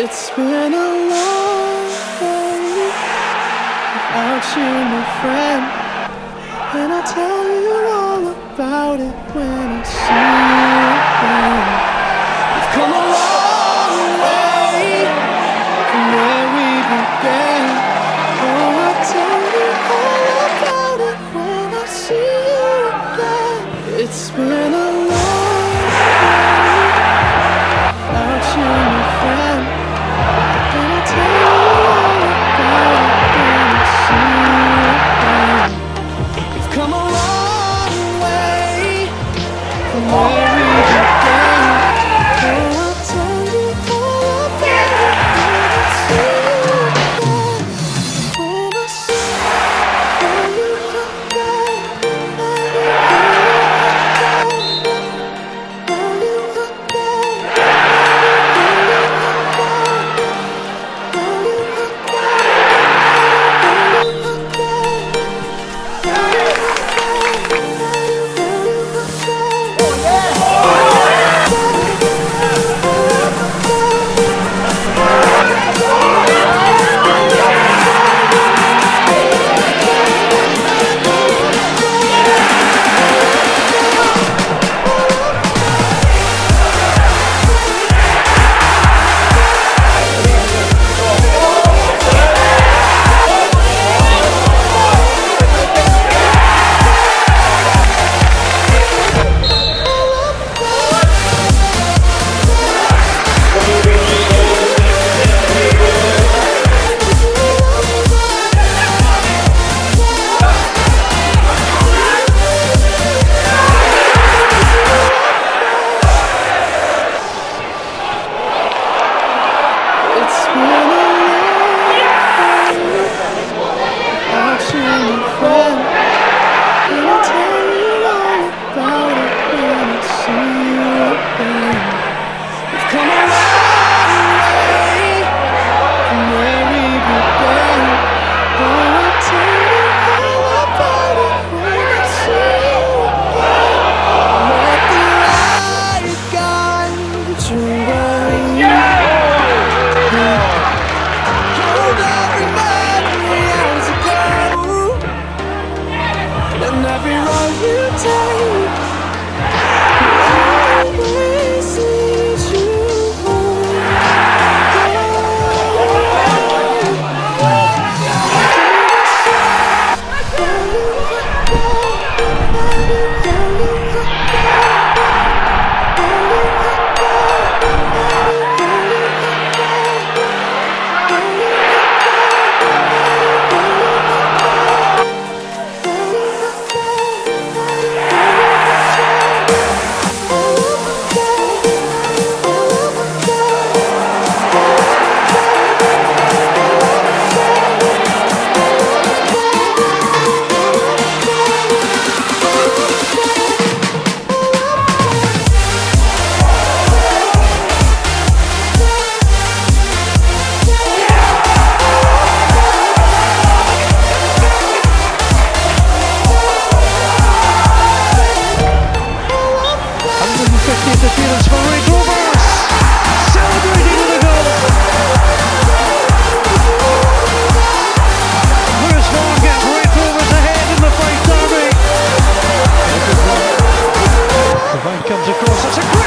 It's been a long day without you, my friend, and I'll tell you all about it when I see you again. We've come a long way from where we began. Oh, I'll tell you all about it when I see you again. It's been a long day without you, my friend. Come a long way from where we began. Oh, I'll tell you all about it when I see you again. When I see you again, appearance for Raith Rovers, celebrating with a goal. Lewis Vaughan gets Raith Rovers ahead in the fight derby. The fight comes across, it's a